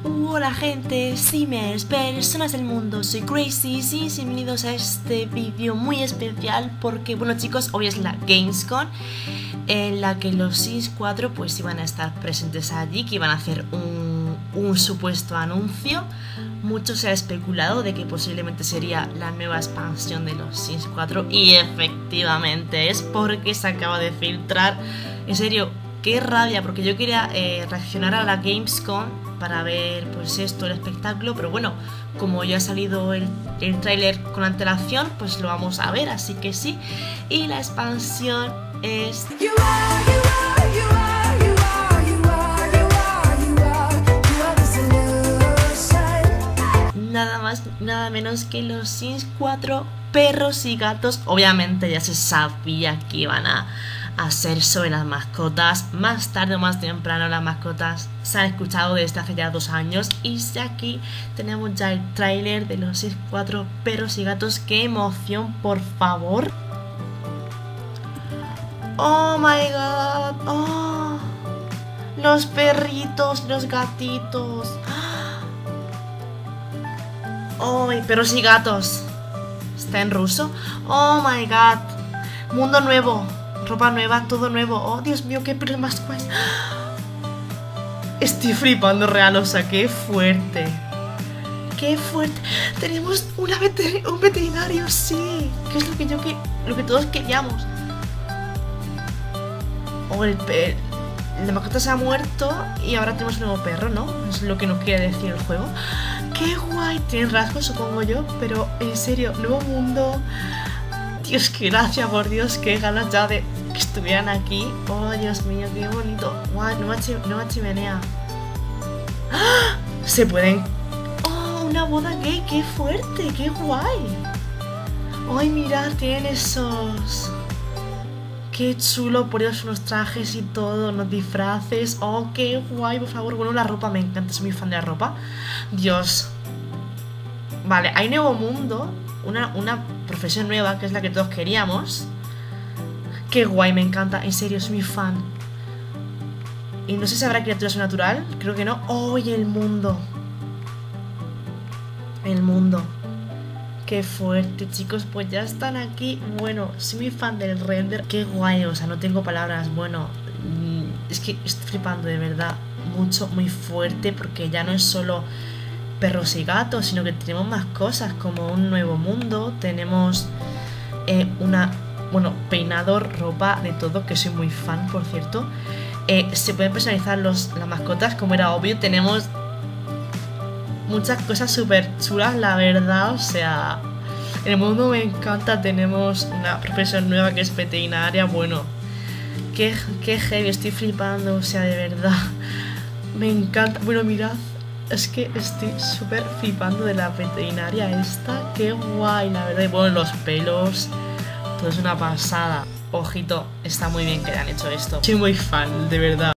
Hola gente, simers, personas del mundo, soy Gracie y bienvenidos a este vídeo muy especial porque, bueno chicos, hoy es la Gamescom en la que los Sims 4 pues iban a estar presentes allí, que iban a hacer un supuesto anuncio. Mucho se ha especulado de que posiblemente sería la nueva expansión de los Sims 4 y efectivamente es porque se acaba de filtrar. En serio, qué rabia, porque yo quería reaccionar a la Gamescom para ver pues esto, el espectáculo, pero bueno, como ya ha salido el tráiler con antelación, pues lo vamos a ver, así que sí. Y la expansión es... nada más, nada menos que los Sims 4 perros y gatos. Obviamente ya se sabía que iban a hacer sobre las mascotas. Más tarde o más temprano las mascotas se han escuchado desde hace ya 2 años. Y aquí tenemos ya el tráiler de los Sims 4 perros y gatos. ¡Qué emoción, por favor! ¡Oh, my God! ¡Oh! Los perritos, los gatitos. ¡Oh, perros y gatos! ¿Está en ruso? ¡Oh, my God! Mundo nuevo. Ropa nueva, todo nuevo. Oh, Dios mío, qué perros más guay. Estoy flipando real, o sea, qué fuerte. Qué fuerte. Tenemos un veterinario, sí. Que es lo que todos queríamos. Oh, la mascota se ha muerto y ahora tenemos un nuevo perro, ¿no? Es lo que nos quiere decir el juego. ¡Qué guay! Tienen rasgos, supongo yo, pero en serio, nuevo mundo. Dios, qué gracia, por Dios, qué ganas ya de que estuvieran aquí. Oh, Dios mío, qué bonito. Guau, nueva chimenea. ¡Ah! Se pueden... Oh, una boda gay, qué fuerte, qué guay. Ay, mirad, tienen esos... Qué chulo, por Dios, unos trajes y todo, unos disfraces. Oh, qué guay, por favor. Bueno, la ropa me encanta, soy muy fan de la ropa. Dios. Vale, hay nuevo mundo. Una profesión nueva, que es la que todos queríamos. Qué guay, me encanta, en serio, soy muy fan. Y no sé si habrá criatura sobrenatural, creo que no. Oh, y el mundo. El mundo. Qué fuerte, chicos, pues ya están aquí. Bueno, soy muy fan del render. Qué guay, o sea, no tengo palabras. Bueno, es que estoy flipando de verdad. Mucho, muy fuerte, porque ya no es solo perros y gatos, sino que tenemos más cosas, como un nuevo mundo. Tenemos peinador, ropa, de todo, que soy muy fan, por cierto. Se pueden personalizar las mascotas, como era obvio. Tenemos muchas cosas súper chulas, la verdad. O sea, el mundo me encanta. Tenemos una profesión nueva que es veterinaria. Bueno, qué heavy, estoy flipando, o sea, de verdad. Me encanta. Bueno, mirad, es que estoy súper flipando de la veterinaria esta. Qué guay, la verdad. Y bueno, los pelos, todo es una pasada. Ojito, está muy bien que hayan hecho esto. Soy muy fan, de verdad.